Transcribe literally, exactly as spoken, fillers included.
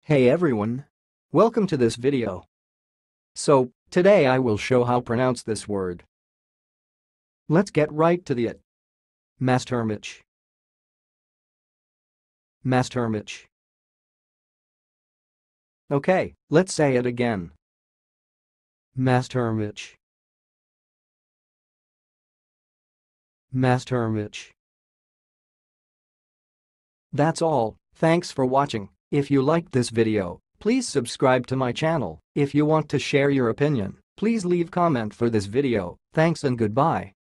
Hey everyone! Welcome to this video. So, today I will show how pronounce this word. Let's get right to the it. Mastermatch. Mastermatch. Okay, let's say it again. Mastermatch. Mastermatch. That's all, thanks for watching. If you liked this video, please subscribe to my channel. If you want to share your opinion, please leave comment for this video. Thanks and goodbye.